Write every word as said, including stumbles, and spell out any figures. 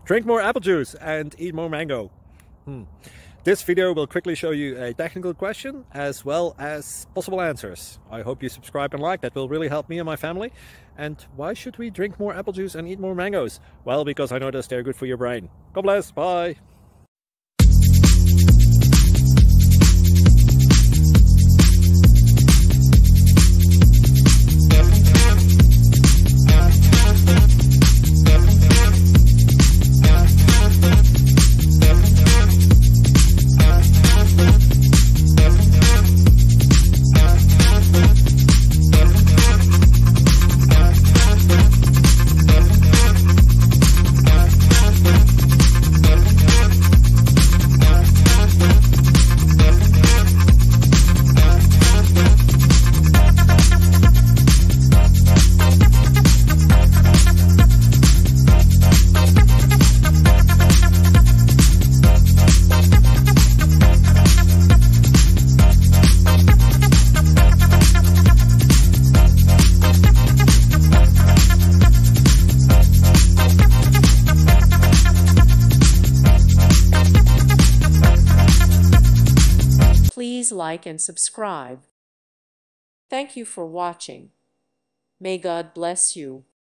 Drink more apple juice and eat more mango. Hmm. This video will quickly show you a technical question as well as possible answers. I hope you subscribe and like, that will really help me and my family. And why should we drink more apple juice and eat more mangoes? Well, because I noticed they're good for your brain. God bless, bye! Please like and subscribe. Thank you for watching. May God bless you.